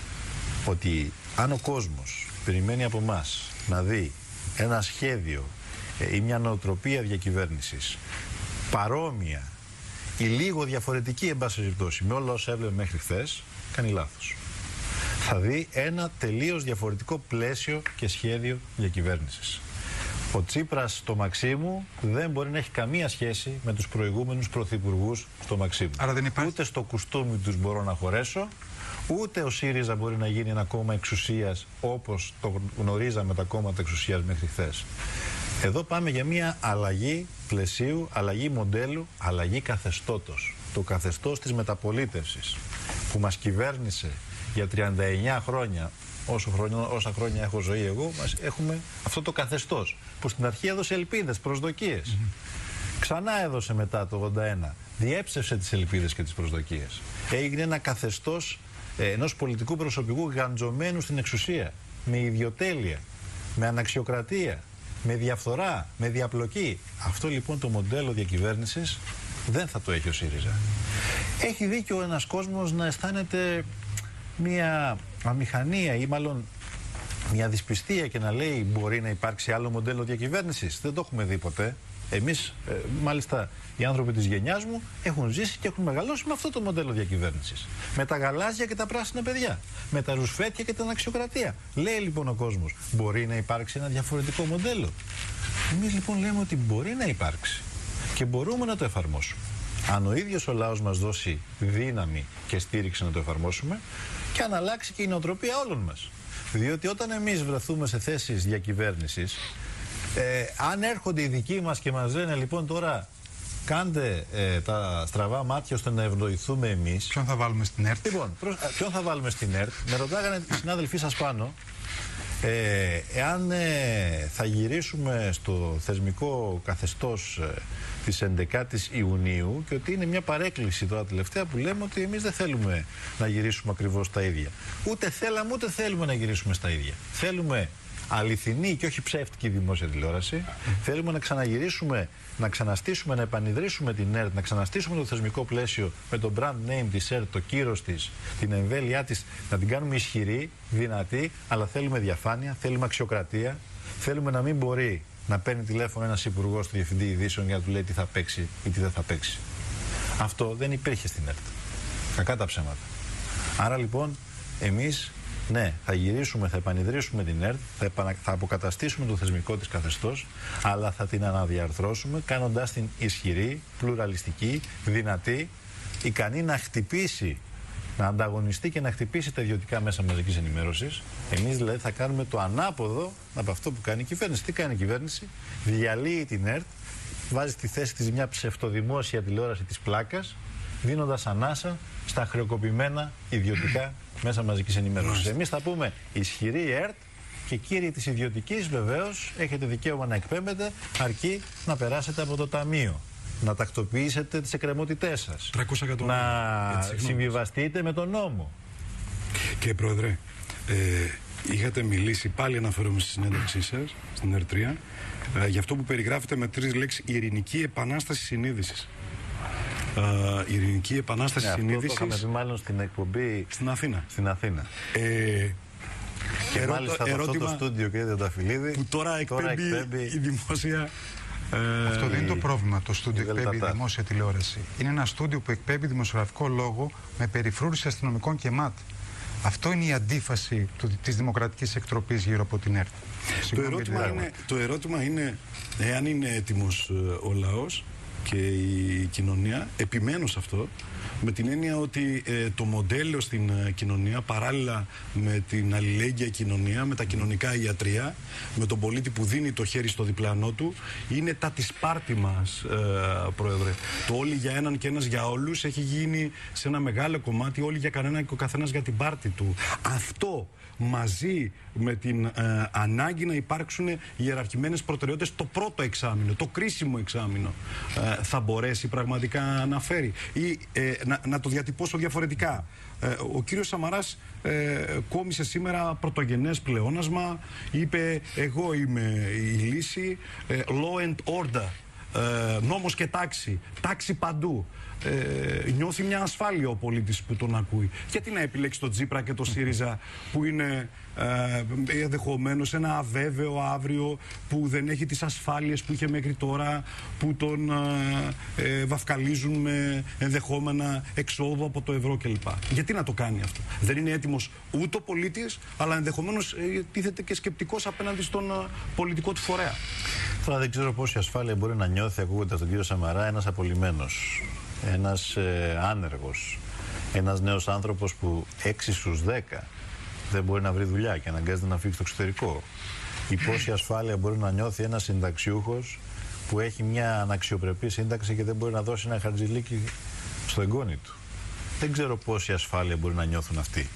ότι αν ο κόσμος περιμένει από εμάς να δει ένα σχέδιο ή μια νοοτροπία διακυβέρνησης παρόμοια ή λίγο διαφορετική εν πάση περιπτώσει με όλα όσα έβλεπε μέχρι χθες, κάνει λάθος. Θα δει ένα τελείως διαφορετικό πλαίσιο και σχέδιο διακυβέρνησης. Ο Τσίπρας στο Μαξίμου δεν μπορεί να έχει καμία σχέση με τους προηγούμενους πρωθυπουργούς στο Μαξίμου. Άρα δεν υπάρχει. Ούτε στο κουστούμι τους μπορώ να χωρέσω, ούτε ο ΣΥΡΙΖΑ μπορεί να γίνει ένα κόμμα εξουσίας όπως το γνωρίζαμε τα κόμματα εξουσίας μέχρι χθες. Εδώ πάμε για μια αλλαγή πλαισίου, αλλαγή μοντέλου, αλλαγή καθεστώτος. Το καθεστώς της μεταπολίτευσης που μας κυβέρνησε για 39 χρόνια, όσα χρόνια έχω ζωή εγώ, έχουμε αυτό το καθεστώς που στην αρχή έδωσε ελπίδες, προσδοκίες. Ξανά έδωσε μετά το 81, διέψευσε τις ελπίδες και τις προσδοκίες. Έγινε ένα καθεστώς ενός πολιτικού προσωπικού γαντζωμένου στην εξουσία, με ιδιοτέλεια, με αναξιοκρατία, με διαφθορά, με διαπλοκή. Αυτό λοιπόν το μοντέλο διακυβέρνησης δεν θα το έχει ο ΣΥΡΙΖΑ. Έχει δίκιο ένας κόσμος να αισθάνεται μια αμηχανία ή μάλλον μια δυσπιστία και να λέει μπορεί να υπάρξει άλλο μοντέλο διακυβέρνησης. Δεν το έχουμε δει ποτέ. Εμείς, μάλιστα οι άνθρωποι της γενιάς μου, έχουν ζήσει και έχουν μεγαλώσει με αυτό το μοντέλο διακυβέρνησης. Με τα γαλάζια και τα πράσινα παιδιά. Με τα ρουσφέτια και την αξιοκρατία. Λέει λοιπόν ο κόσμος, μπορεί να υπάρξει ένα διαφορετικό μοντέλο. Εμείς λοιπόν λέμε ότι μπορεί να υπάρξει. Και μπορούμε να το εφαρμόσουμε. Αν ο ίδιος ο λαός μας δώσει δύναμη και στήριξη να το εφαρμόσουμε και αν αλλάξει και η νοοτροπία όλων μας. Διότι όταν εμείς βρεθούμε σε θέσεις διακυβέρνησης, αν έρχονται οι δικοί μας και μας λένε λοιπόν τώρα κάντε τα στραβά μάτια ώστε να ευνοηθούμε εμείς. Ποιον θα βάλουμε στην ΕΡΤ. Λοιπόν, ποιον θα βάλουμε στην ΕΡΤ. Με ρωτάγανε οι συνάδελφοί σας πάνω εάν θα γυρίσουμε στο θεσμικό καθεστώς της 11ης Ιουνίου και ότι είναι μια παρέκκληση τώρα τελευταία που λέμε ότι εμείς δεν θέλουμε να γυρίσουμε ακριβώς τα ίδια. Ούτε θέλαμε ούτε θέλουμε να γυρίσουμε στα ίδια. Θέλουμε αληθινή και όχι ψεύτικη δημόσια τηλεόραση. Θέλουμε να ξαναγυρίσουμε, να ξαναστήσουμε, να επανειδρύσουμε την ΕΡΤ, να ξαναστήσουμε το θεσμικό πλαίσιο με το brand name της ΕΡΤ, το κύρος της, την εμβέλειά της, να την κάνουμε ισχυρή, δυνατή, αλλά θέλουμε διαφάνεια, θέλουμε αξιοκρατία. Θέλουμε να μην μπορεί να παίρνει τηλέφωνο ένας υπουργός του διευθυντή ειδήσεων για να του λέει τι θα παίξει ή τι δεν θα παίξει. Αυτό δεν υπήρχε στην ΕΡΤ. Κακά τα ψέματα. Άρα λοιπόν εμείς, ναι, θα γυρίσουμε, θα επανιδρύσουμε την ΕΡΤ, θα αποκαταστήσουμε το θεσμικό της καθεστώς, αλλά θα την αναδιαρθρώσουμε κάνοντάς την ισχυρή, πλουραλιστική, δυνατή, ικανή να χτυπήσει, να ανταγωνιστεί και να χτυπήσει τα ιδιωτικά μέσα μαζικής ενημέρωσης. Εμείς δηλαδή θα κάνουμε το ανάποδο από αυτό που κάνει η κυβέρνηση. Τι κάνει η κυβέρνηση? Διαλύει την ΕΡΤ, βάζει στη θέση της μια ψευτοδημόσια τηλεόραση της πλάκας, δίνοντας ανάσα στα χρεοκοπημένα ιδιωτικά μέσα μαζικής ενημέρωσης. Εμείς θα πούμε ισχυρή ΕΡΤ και κύριοι της ιδιωτικής βεβαίως έχετε δικαίωμα να εκπέμπετε, αρκεί να περάσετε από το ταμείο, να τακτοποιήσετε τις εκκρεμότητές σας, να συμβιβαστείτε με τον νόμο. Κύριε Πρόεδρε, είχατε μιλήσει, πάλι αναφέρομαι στη συνέντευξή σας, στην ΕΡΤ3, για αυτό που περιγράφετε με 3 λέξεις: η ειρηνική επανάσταση συνείδησης. Η ειρηνική επανάσταση συνείδησης. Αυτό το είχαμε πει μάλλον στην εκπομπή στην Αθήνα. Και μάλιστα αυτό το στούντιο, κύριε Τριανταφυλλίδη, που τώρα εκπέμπει η δημόσια. Αυτό δεν είναι το πρόβλημα. Το στούντιο εκπέμπει η δημόσια τηλεόραση. Είναι ένα στούντιο που εκπέμπει δημοσιογραφικό λόγο με περιφρούρηση αστυνομικών και ΜΑΤ. Αυτό είναι η αντίφαση της δημοκρατικής εκτροπής γύρω από την ΕΡΤ. Το ερώτημα είναι εάν είναι έτοιμος ο λαός και η κοινωνία. Επιμένω σε αυτό, με την έννοια ότι το μοντέλο στην κοινωνία, παράλληλα με την αλληλέγγυα κοινωνία, με τα κοινωνικά ιατρεία, με τον πολίτη που δίνει το χέρι στο διπλανό του, είναι τα της πάρτη μας, Πρόεδρε. Το όλοι για έναν και ένας για όλους έχει γίνει σε ένα μεγάλο κομμάτι όλοι για κανένα και ο καθένας για την πάρτη του. Αυτό μαζί με την ανάγκη να υπάρξουν ιεραρχημένες προτεραιότητες το πρώτο εξάμηνο, το κρίσιμο εξάμηνο, θα μπορέσει πραγματικά να φέρει. Ή να το διατυπώσω διαφορετικά. Ο κύριος Σαμαράς κόμισε σήμερα πρωτογενές πλεόνασμα, είπε εγώ είμαι η λύση, law and order, νόμος και τάξη, τάξη παντού. Νιώθει μια ασφάλεια ο πολίτης που τον ακούει. Γιατί να επιλέξει τον Τσίπρα και τον ΣΥΡΙΖΑ που είναι ενδεχομένως ένα αβέβαιο αύριο, που δεν έχει τις ασφάλειες που είχε μέχρι τώρα, που τον βαφκαλίζουν με ενδεχόμενα εξόδου από το ευρώ κλπ. Γιατί να το κάνει αυτό? Δεν είναι έτοιμος ούτε ο πολίτης, αλλά ενδεχομένως τίθεται και σκεπτικός απέναντι στον πολιτικό του φορέα. Τώρα δεν ξέρω πόση ασφάλεια μπορεί να νιώθει, ακούγοντας τον κύριο Σαμαρά, ένας απολυμμένος, ένας άνεργος, ένας νέος άνθρωπος που 6 στους 10 δεν μπορεί να βρει δουλειά και αναγκάζεται να φύγει στο εξωτερικό. Ή πόση ασφάλεια μπορεί να νιώθει ένας συνταξιούχος που έχει μια αναξιοπρεπή σύνταξη και δεν μπορεί να δώσει ένα χαρτζηλίκι στο εγγόνι του. Δεν ξέρω πόση ασφάλεια μπορεί να νιώθουν αυτοί.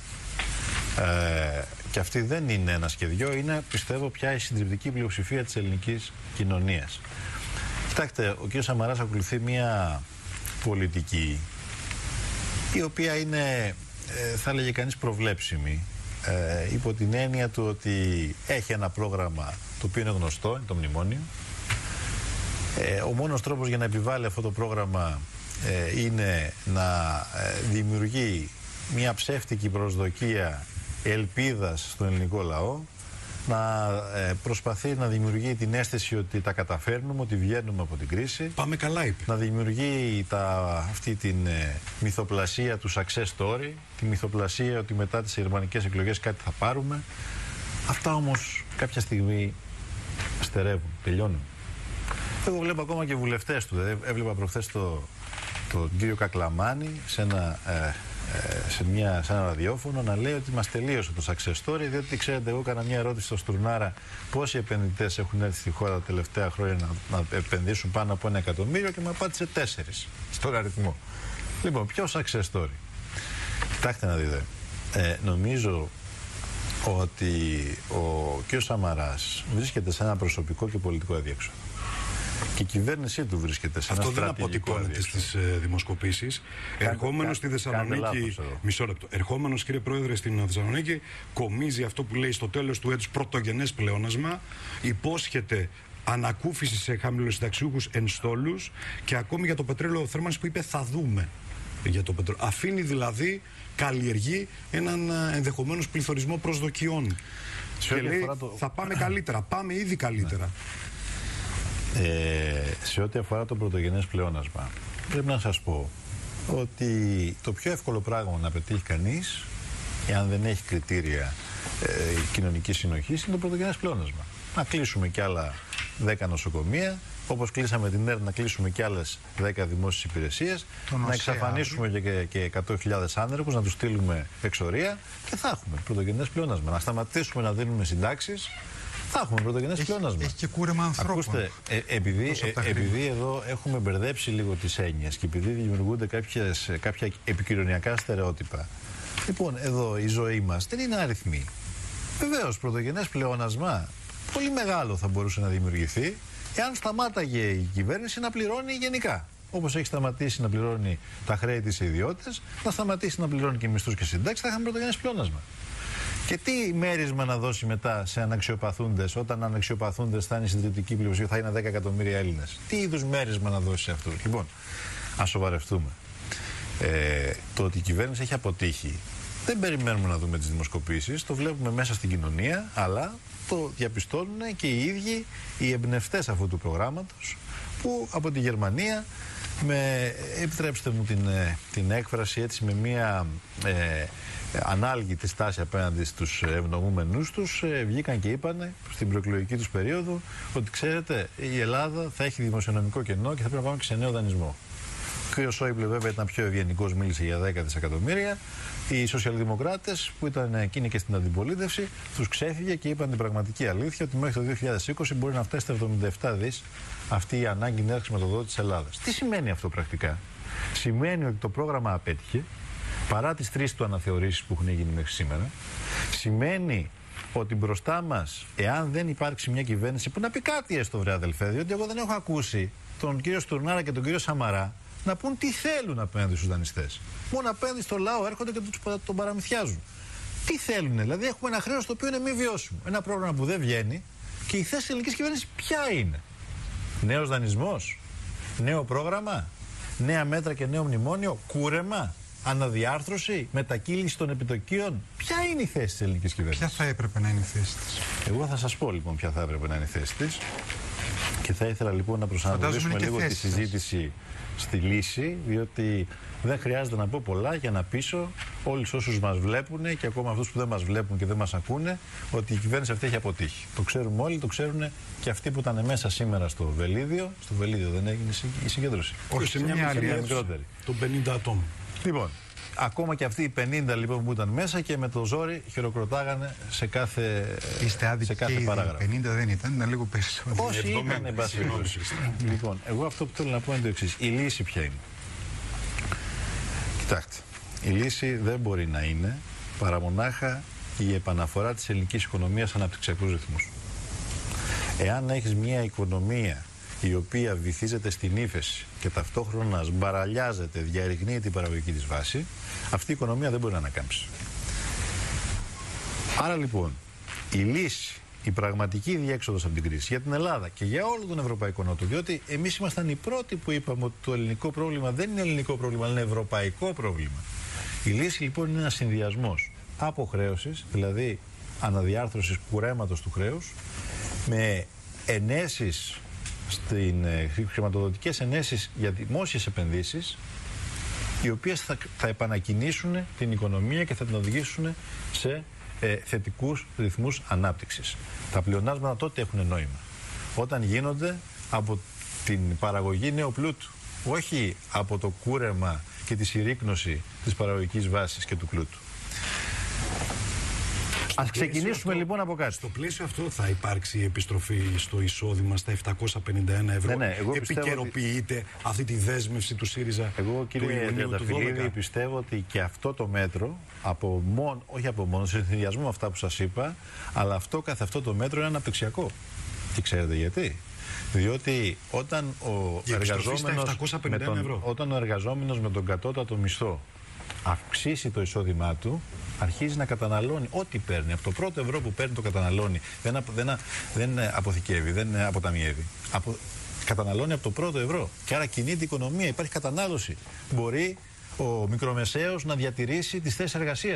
Και αυτή δεν είναι ένα και δυο, είναι, πιστεύω, πια η συντριπτική πλειοψηφία της ελληνικής κοινωνίας. Κοιτάξτε, ο κ. Σαμαράς ακολουθεί μια πολιτική η οποία είναι, θα έλεγε κανείς, προβλέψιμη, υπό την έννοια του ότι έχει ένα πρόγραμμα το οποίο είναι γνωστό, είναι το μνημόνιο. Ο μόνος τρόπος για να επιβάλλει αυτό το πρόγραμμα είναι να δημιουργεί μια ψεύτικη προσδοκία ελπίδας στον ελληνικό λαό, να προσπαθεί να δημιουργεί την αίσθηση ότι τα καταφέρνουμε, ότι βγαίνουμε από την κρίση. Πάμε καλά, είπε. Να δημιουργεί αυτή την μυθοπλασία του success story, τη μυθοπλασία ότι μετά τις γερμανικές εκλογές κάτι θα πάρουμε. Αυτά όμως κάποια στιγμή στερεύουν, τελειώνουν. Εγώ βλέπω ακόμα και βουλευτές του. Δηλαδή, έβλεπα προχθές τον κύριο Κακλαμάνη σε ένα ραδιόφωνο να λέει ότι μας τελείωσε το success story, διότι ξέρετε, εγώ έκανα μια ερώτηση στο Στουρνάρα πόσοι επενδυτές έχουν έρθει στη χώρα τα τελευταία χρόνια να επενδύσουν πάνω από 1 εκατομμύριο και μου απάντησε 4 στον αριθμό. Λοιπόν, ποιο success story? Κοιτάξτε να δείτε. Νομίζω ότι ο κ. Σαμαράς βρίσκεται σε ένα προσωπικό και πολιτικό αδιέξοδο. Και η κυβέρνησή του βρίσκεται σε ένα στρατηγικό αδιέξοδο. Αυτό δεν αποτυπώνεται στις δημοσκοπήσεις. Ερχόμενος στη Θεσσαλονίκη, μισό λεπτό. Ερχόμενος, κύριε Πρόεδρε, στην Θεσσαλονίκη, κομίζει αυτό που λέει στο τέλος του έτους πρωτογενές πλεόνασμα, υπόσχεται ανακούφιση σε χαμηλοσυνταξιούχους ενστόλους και ακόμη για το πετρέλαιο θέρμανσης που είπε θα δούμε για το πετρέλαιο. Αφήνει δηλαδή, καλλιεργεί έναν ενδεχομένως πληθωρισμό προσδοκιών. Και λέει θα πάμε καλύτερα, πάμε ήδη καλύτερα. Σε ό,τι αφορά το πρωτογενές πλεόνασμα, πρέπει να σας πω ότι το πιο εύκολο πράγμα να πετύχει κανείς, εάν δεν έχει κριτήρια κοινωνικής συνοχής, είναι το πρωτογενές πλεόνασμα. Να κλείσουμε κι άλλα 10 νοσοκομεία, όπως κλείσαμε την ΕΡΤ, να κλείσουμε κι άλλες 10 δημόσιες υπηρεσίες, να εξαφανίσουμε και 100.000 άνεργους, να τους στείλουμε εξορία και θα έχουμε πρωτογενές πλεόνασμα. Να σταματήσουμε να δίνουμε συντάξεις, θα έχουμε πρωτογενές πλεόνασμα. Έχει και κούρεμα ανθρώπων. Ακούστε, επειδή εδώ έχουμε μπερδέψει λίγο τις έννοιες και επειδή δημιουργούνται κάποια επικοινωνιακά στερεότυπα. Λοιπόν, εδώ η ζωή μας δεν είναι αριθμοί. Βεβαίως, πρωτογενές πλεόνασμα πολύ μεγάλο θα μπορούσε να δημιουργηθεί εάν σταμάταγε η κυβέρνηση να πληρώνει γενικά. Όπως έχει σταματήσει να πληρώνει τα χρέη της ιδιώτες, να σταματήσει να πληρώνει και μισθούς και συντάξεις, θα είχαμε πρωτογενές πλεόνασμα. Και τι μέρισμα να δώσει μετά σε αναξιοπαθούντες, όταν αναξιοπαθούντες θα είναι η συντριπτική πλειοψηφία, θα είναι 10 εκατομμύρια Έλληνες. Τι είδους μέρισμα να δώσει σε αυτούς. Λοιπόν, ας σοβαρευτούμε. Το ότι η κυβέρνηση έχει αποτύχει, δεν περιμένουμε να δούμε τις δημοσκοπήσεις, το βλέπουμε μέσα στην κοινωνία, αλλά το διαπιστώνουν και οι ίδιοι οι εμπνευστές αυτού του προγράμματος, που από τη Γερμανία, επιτρέψτε μου την έκφραση έτσι, με μια ανάλγητη στάση απέναντι στους ευνοούμενους τους, βγήκαν και είπαν στην προεκλογική τους περίοδο ότι ξέρετε, η Ελλάδα θα έχει δημοσιονομικό κενό και θα πρέπει να πάμε και σε νέο δανεισμό. Ο κ. Σόιμπλε βέβαια ήταν πιο ευγενικός, μίλησε για 10 δισεκατομμύρια. Οι σοσιαλδημοκράτες που ήταν εκείνοι και στην αντιπολίτευση τους ξέφυγε και είπαν την πραγματική αλήθεια ότι μέχρι το 2020 μπορεί να φτάσει στα 77 δις αυτή η ανάγκη νέας χρηματοδότησης της Ελλάδας. Τι σημαίνει αυτό πρακτικά? Σημαίνει ότι το πρόγραμμα απέτυχε παρά τις 3 του αναθεωρήσεις που έχουν γίνει μέχρι σήμερα. Σημαίνει ότι μπροστά μας, εάν δεν υπάρξει μια κυβέρνηση που να πει κάτι έστω, βρε αδελφέ, διότι εγώ δεν έχω ακούσει τον κύριο Στουρνάρα και τον κύριο Σαμαρά να πούν τι θέλουν απέναντι στους δανειστές. Μόνο απέναντι στο λαό έρχονται και τον παραμυθιάζουν. Τι θέλουν, δηλαδή έχουμε ένα χρέος το οποίο είναι μη βιώσιμο. Ένα πρόγραμμα που δεν βγαίνει και η θέση της ελληνικής κυβέρνησης ποια είναι? Νέος δανεισμός, νέο πρόγραμμα, νέα μέτρα και νέο μνημόνιο, κούρεμα, αναδιάρθρωση, μετακύληση των επιτοκίων. Ποια είναι η θέση της ελληνικής κυβέρνησης? Ποια θα έπρεπε να είναι η θέση της? Εγώ θα σας πω λοιπόν ποια θα έπρεπε να είναι η θέση της. Και θα ήθελα λοιπόν να προσανατολίσουμε λίγο τη συζήτηση στη λύση, διότι δεν χρειάζεται να πω πολλά για να πείσω όλους όσους μας βλέπουν και ακόμα αυτούς που δεν μας βλέπουν και δεν μας ακούνε ότι η κυβέρνηση αυτή έχει αποτύχει. Το ξέρουμε όλοι, το ξέρουν και αυτοί που ήταν μέσα σήμερα στο Βελίδιο. Στο Βελίδιο δεν έγινε η συγκέντρωση? Όχι, σε μια μικρότερη. Των 50 ατόμων. Λοιπόν, ακόμα και αυτοί οι 50 λοιπόν που ήταν μέσα και με το ζόρι χειροκροτάγανε σε κάθε, παράγραφο. 50 δεν ήταν λίγο περισσότερο. Όσοι ήταν, εν πάση περιπτώσει. Λοιπόν, εγώ αυτό που θέλω να πω είναι το εξής. Η λύση ποια είναι? Κοιτάξτε, η λύση δεν μπορεί να είναι παρά μονάχα η επαναφορά της ελληνικής οικονομίας σε αναπτυξιακούς ρυθμούς. Εάν έχεις μια οικονομία η οποία βυθίζεται στην ύφεση και ταυτόχρονα σμπαραλιάζεται, διαρριγνύει την παραγωγική της βάση, αυτή η οικονομία δεν μπορεί να ανακάμψει. Άρα λοιπόν, η λύση, η πραγματική διέξοδος από την κρίση για την Ελλάδα και για όλο τον ευρωπαϊκό νότο, διότι εμείς ήμασταν οι πρώτοι που είπαμε ότι το ελληνικό πρόβλημα δεν είναι ελληνικό πρόβλημα, αλλά είναι ευρωπαϊκό πρόβλημα. Η λύση λοιπόν είναι ένας συνδυασμός αποχρέωσης, δηλαδή αναδιάρθρωσης κουρέματος του χρέους, με ενέσεις χρηματοδοτικές ενέσεις για δημόσιες επενδύσεις, οι οποίες θα επανακινήσουν την οικονομία και θα την οδηγήσουν σε θετικούς ρυθμούς ανάπτυξης. Τα πλεονάσματα τότε έχουν νόημα όταν γίνονται από την παραγωγή νέου πλούτου, όχι από το κούρεμα και τη συρρίκνωση της παραγωγικής βάσης και του πλούτου. Ας ξεκινήσουμε λοιπόν από κάτι. Στο πλαίσιο αυτό θα υπάρξει επιστροφή στο εισόδημα στα 751 ευρώ. Ναι, εγώ επικαιροποιείται αυτή τη δέσμευση του ΣΥΡΙΖΑ? Εγώ, κύριε Τριανταφυλλίδη, πιστεύω ότι και αυτό το μέτρο, όχι από μόνο, σε συνδυασμό με αυτά που σας είπα, αλλά αυτό καθ' αυτό το μέτρο είναι αναπτυξιακό. Και ξέρετε γιατί? Διότι όταν ο εργαζόμενος με τον κατώτατο μισθό αυξήσει το εισόδημά του, αρχίζει να καταναλώνει ό,τι παίρνει. Από το πρώτο ευρώ που παίρνει το καταναλώνει. Δεν αποθηκεύει, δεν αποταμιεύει. Καταναλώνει από το πρώτο ευρώ. Και άρα κινείται η οικονομία, υπάρχει κατανάλωση. Μπορεί ο μικρομεσαίος να διατηρήσει τις θέσεις εργασίας.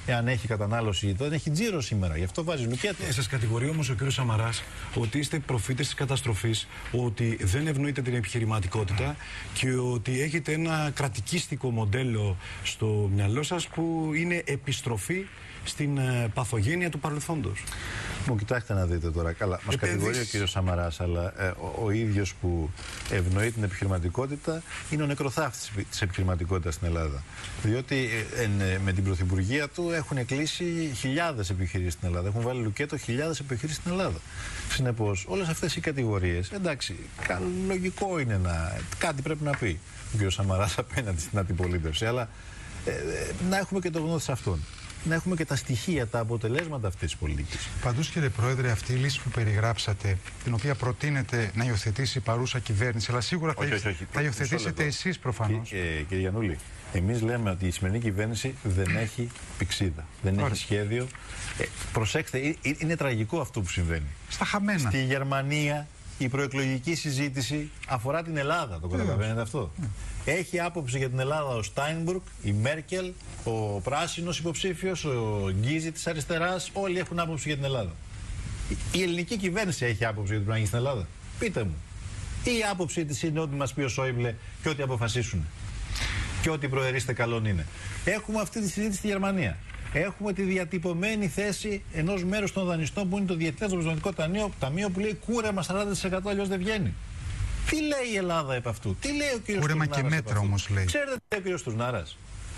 εάν έχει κατανάλωση, δεν έχει τζίρο σήμερα. Γι' αυτό βάζει λουκέτο. Σας κατηγορεί όμως ο κ. Σαμαράς ότι είστε προφήτες της καταστροφής, ότι δεν ευνοείτε την επιχειρηματικότητα και ότι έχετε ένα κρατικίστικο μοντέλο στο μυαλό σας που είναι επιστροφή στην παθογένεια του παρελθόντος. Μου κοιτάξτε να δείτε τώρα. Καλά, μας κατηγορεί ο κ. Σαμαράς, αλλά ο ίδιος που ευνοεί την επιχειρηματικότητα είναι ο νεκροθάφτης της επιχειρηματικότητας στην Ελλάδα. Διότι με την πρωθυπουργία του έχουν κλείσει χιλιάδες επιχειρήσεις στην Ελλάδα. Έχουν βάλει λουκέτο χιλιάδες επιχειρήσεις στην Ελλάδα. Συνεπώς, όλες αυτές οι κατηγορίες, εντάξει, λογικό είναι κάτι πρέπει να πει ο κ. Σαμαράς απέναντι στην αντιπολίτευση, αλλά να έχουμε και το γνώθι σε αυτόν. Να έχουμε και τα στοιχεία, τα αποτελέσματα αυτής της πολιτικής. Παντούς, κύριε Πρόεδρε, αυτή η λύση που περιγράψατε, την οποία προτείνεται να υιοθετήσει η παρούσα κυβέρνηση, αλλά σίγουρα θα υιοθετήσετε εσείς προφανώς. Κύριε Γιαννούλη, εμείς λέμε ότι η σημερινή κυβέρνηση δεν έχει πηξίδα, δεν έχει σχέδιο. Προσέξτε, είναι τραγικό αυτό που συμβαίνει. Στα χαμένα. Στη Γερμανία η προεκλογική συζήτηση αφορά την Ελλάδα, το καταλαβαίνετε αυτό. Έχει άποψη για την Ελλάδα ο Στάινμπουργκ, η Μέρκελ, ο πράσινος υποψήφιος, ο Γκίζη της αριστεράς, όλοι έχουν άποψη για την Ελλάδα. Η ελληνική κυβέρνηση έχει άποψη για το τι γίνει στην Ελλάδα. Πείτε μου. Ή η άποψη της είναι ότι μας πει ο Σόιμπλε και ό,τι αποφασίσουν. Και ό,τι προαιρείστε καλόν είναι. Έχουμε αυτή τη συζήτηση στη Γερμανία. Έχουμε τη διατυπωμένη θέση ενός μέρους των δανειστών που είναι το Διεθνές Νομισματικό Ταμείο που λέει κούρεμα 40% αλλιώς δεν βγαίνει. Τι λέει η Ελλάδα επ' αυτού, τι λέει ο κ. Στουρνάρας? Κούρεμα και μέτρα όμως λέει. Ξέρετε τι λέει ο κ. Στουρνάρας?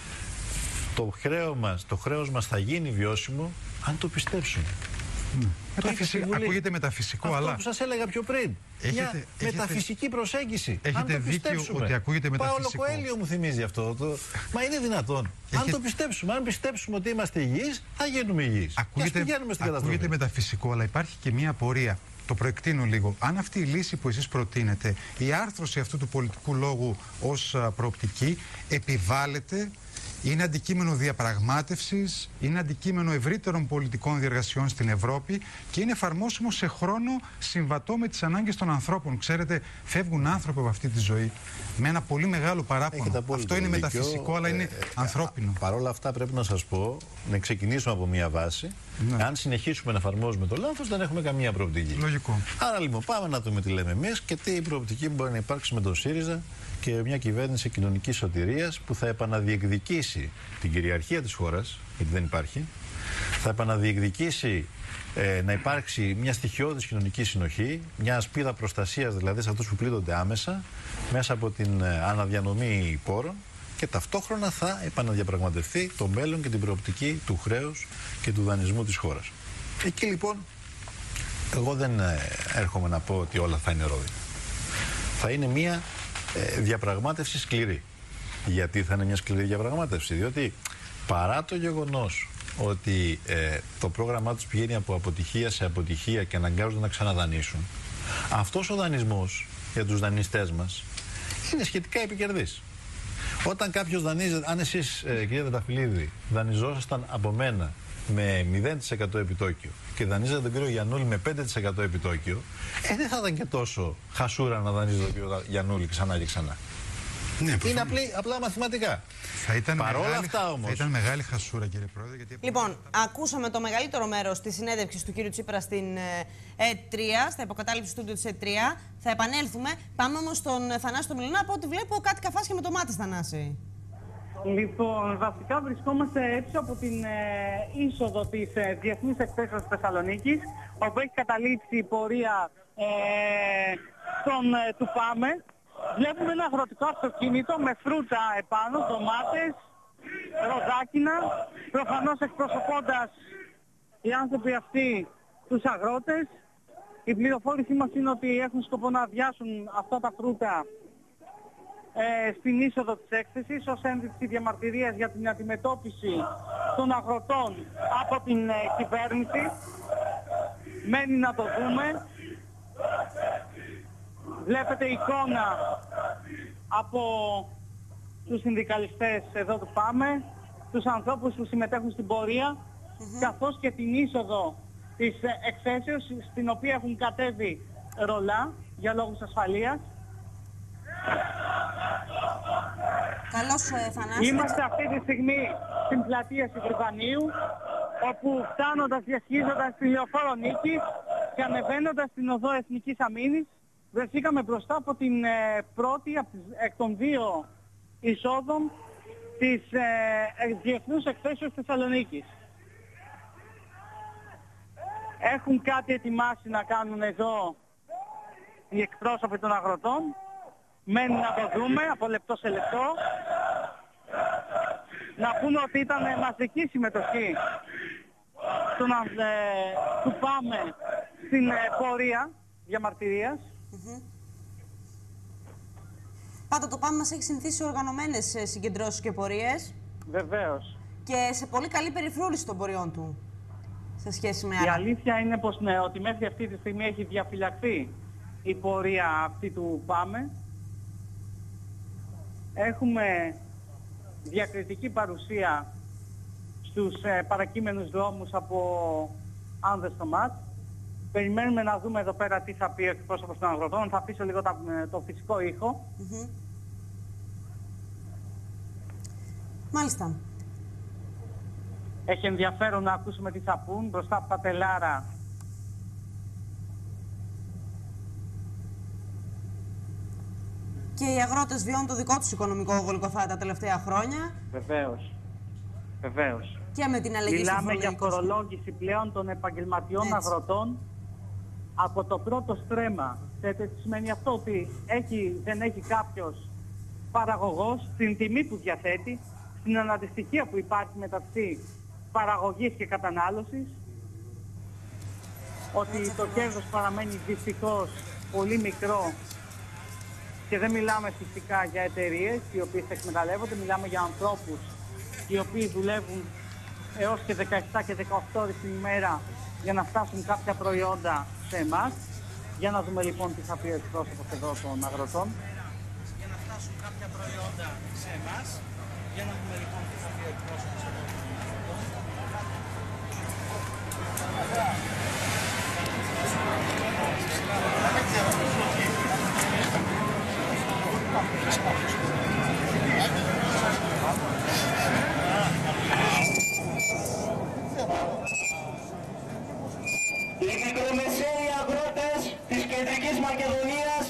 Το χρέος μας θα γίνει βιώσιμο αν το πιστέψουμε. Ακούγεται μεταφυσικό, αυτό αλλά. Αυτό που σας έλεγα πιο πριν. Μια μεταφυσική προσέγγιση. Έχετε δίκιο ότι ακούγεται μεταφυσικό. Παόλο Κοέλιο μου θυμίζει αυτό. Μα είναι δυνατόν. Αν το πιστέψουμε, αν πιστέψουμε ότι είμαστε υγιείς, θα γίνουμε υγιείς. Ακούγεται μεταφυσικό, αλλά υπάρχει και μια απορία. Το προεκτείνω λίγο. Αν αυτή η λύση που εσείς προτείνετε, η άρθρωση αυτού του πολιτικού λόγου ως προοπτική, επιβάλλεται, είναι αντικείμενο διαπραγμάτευσης, είναι αντικείμενο ευρύτερων πολιτικών διεργασιών στην Ευρώπη και είναι εφαρμόσιμο σε χρόνο συμβατό με τις ανάγκες των ανθρώπων. Ξέρετε, φεύγουν άνθρωποι από αυτή τη ζωή με ένα πολύ μεγάλο παράπονο. Αυτό είναι μεταφυσικό, αλλά είναι ανθρώπινο. Παρ' όλα αυτά, πρέπει να σας πω, να ξεκινήσουμε από μια βάση. Ναι. Αν συνεχίσουμε να εφαρμόζουμε το λάθος, δεν έχουμε καμία προοπτική. Λογικό. Άρα λοιπόν, πάμε να δούμε τι λέμε εμείς και τι προοπτική μπορεί να υπάρξει με τον ΣΥΡΙΖΑ και μια κυβέρνηση κοινωνικής σωτηρίας που θα επαναδιεκδικήσει την κυριαρχία της χώρας, γιατί δεν υπάρχει, θα επαναδιεκδικήσει να υπάρξει μια στοιχειώδης κοινωνική συνοχή, μια ασπίδα προστασίας δηλαδή σε αυτούς που πλήττονται άμεσα, μέσα από την αναδιανομή πόρων και ταυτόχρονα θα επαναδιαπραγματευτεί το μέλλον και την προοπτική του χρέους και του δανεισμού της χώρας. Εκεί λοιπόν, εγώ δεν έρχομαι να πω ότι όλα θα είναι ρόδινα. Θα είναι μια διαπραγμάτευση σκληρή. Γιατί θα είναι μια σκληρή διαπραγμάτευση? Διότι παρά το γεγονός ότι το πρόγραμμά τους πηγαίνει από αποτυχία σε αποτυχία και αναγκάζονται να ξαναδανείσουν, αυτός ο δανεισμός για τους δανειστές μας είναι σχετικά επικερδής. Όταν κάποιος δανείζεται, αν εσείς κύριε Τεταφυλλίδη δανειζόσασταν από μένα με 0% επιτόκιο και δανείζετε τον κύριο Γιαννούλη με 5% επιτόκιο, δεν θα ήταν και τόσο χασούρα να δανείζετε τον κύριο Γιαννούλη ξανά και ξανά. Ναι, είναι απλά μαθηματικά. Παρόλα αυτά όμως. Θα ήταν μεγάλη χασούρα, κύριε Πρόεδρε. Γιατί λοιπόν, ακούσαμε το μεγαλύτερο μέρος της συνέντευξης του κύριου Τσίπρα στην ΕΤ3, στα υποκατάληψη στούντιο της ΕΤ3. Θα επανέλθουμε. Πάμε όμως στον Θανάση τον Μιλινά. Από ό,τι βλέπω κάτι καφάσια με το μάτι, Θανάση. Λοιπόν, βασικά βρισκόμαστε έξω από την είσοδο της Διεθνής Εκθέσεως της Θεσσαλονίκης, όπου έχει καταλήξει η πορεία του ΠΑΜΕ. Βλέπουμε ένα αγροτικό αυτοκίνητο με φρούτα επάνω, ντομάτες, ροδάκινα, προφανώς εκπροσωπώντας οι άνθρωποι αυτοί τους αγρότες. Η πληροφόρησή μας είναι ότι έχουν σκοπό να αδειάσουν αυτά τα φρούτα στην είσοδο της έκθεσης ως ένδειξη διαμαρτυρίας για την αντιμετώπιση των αγροτών από την κυβέρνηση. Μένει να το δούμε. Βλέπετε εικόνα από τους συνδικαλιστές εδώ του ΠΑΜΕ, τους ανθρώπους που συμμετέχουν στην πορεία, καθώς και την είσοδο της εκθέσεως, στην οποία έχουν κατέβει ρολά για λόγους ασφαλείας. Καλώς, Θανάση. Είμαστε αυτή τη στιγμή στην πλατεία Σιδηρβανίου, όπου φτάνοντας, διασχίζοντας τη Λεωφόρο Νίκης και ανεβαίνοντας την οδό Εθνικής Αμήνης, βρεθήκαμε μπροστά από την πρώτη εκ των δύο εισόδων της Διεθνούς Εκθέσεως Θεσσαλονίκης. Έχουν κάτι ετοιμάσει να κάνουν εδώ οι εκπρόσωποι των αγροτών. Μένει να το δούμε από λεπτό σε λεπτό. Να πούμε ότι ήταν μαζική συμμετοχή του ΠΑΜΕ στην πορεία διαμαρτυρίας. Πάντα το ΠΑΜΕ μας έχει συνηθίσει σε οργανωμένες συγκεντρώσεις και πορείες. Βεβαίως. Και σε πολύ καλή περιφρούρηση των πορεών του σε σχέση με άλλα. Η αλήθεια είναι πως ναι, ότι μέχρι αυτή τη στιγμή έχει διαφυλαχθεί η πορεία αυτή του ΠΑΜΕ. Έχουμε διακριτική παρουσία στους παρακείμενους δρόμους από άνδρες στο ΜΑΤ. Περιμένουμε να δούμε εδώ πέρα τι θα πει ο εκπρόσωπος των αγροτών. Θα αφήσω λίγο το φυσικό ήχο. Μάλιστα. Έχει ενδιαφέρον να ακούσουμε τι θα πούν μπροστά από τα τελάρα. Και οι αγρότες βιώνουν το δικό τους οικονομικό γολγοθά τα τελευταία χρόνια. Βεβαίως. Βεβαίως. Και με την αλλαγή μιλάμε για φορολόγηση πλέον των επαγγελματιών αγροτών από το πρώτο στρέμμα. Σημαίνει αυτό ότι δεν έχει κάποιος παραγωγός στην τιμή που διαθέτει, στην αναντιστοιχία που υπάρχει μεταξύ παραγωγής και κατανάλωσης, ότι το κέρδος παραμένει δυστυχώς πολύ μικρό και δεν μιλάμε φυσικά για εταιρείες οι οποίες εκμεταλλεύονται, μιλάμε για ανθρώπους οι οποίοι δουλεύουν έως και 17 και 18 ώρες την ημέρα για να φτάσουν κάποια προϊόντα σε εμάς. Για να δούμε λοιπόν τι θα πει ο εκπρόσωπος εδώ των αγροτών. Για να φτάσουν κάποια προϊόντα σε εμάς. Για να δούμε λοιπόν τι θα πει ο εκπρόσωπος εδώ των Οι μικρομεσαίοι αγρότες της Κεντρικής Μακεδονίας,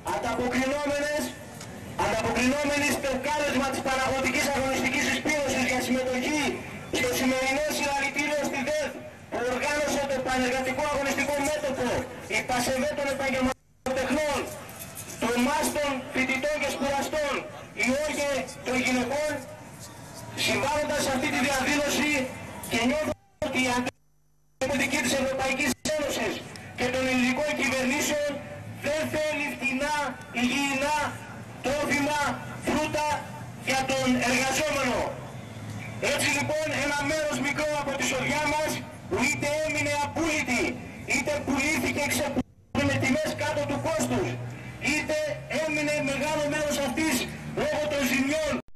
ανταποκρινόμενοι στο κάλεσμα της παραγωγικής αγωνιστικής εισπύρωσης για συμμετοχή στο σημερινό συλλαλητήριο στη ΔΕΔ που οργάνωσε το Πανεργατικό Αγωνιστικό Μέτωπο, η ΠΑΣΕΒΕ των Επαγγελματικών, των μάστων, φοιτητών και σπουδαστών, η ΟΓΕ των γυναικών, συμβάλλοντας σε αυτή τη διαδήλωση και νιώθω ότι η αντιπολιτική της Ευρωπαϊκής Ένωσης και των ελληνικών κυβερνήσεων δεν θέλει φτηνά, υγιεινά, τρόφιμα, φρούτα για τον εργαζόμενο. Έτσι λοιπόν ένα μέρος μικρό από τη σοδιά μας που είτε έμεινε απούλητη, είτε πουλήθηκε με τιμές κάτω του κόστους, είτε έμεινε μεγάλο μέρος αυτής λόγω των ζημιών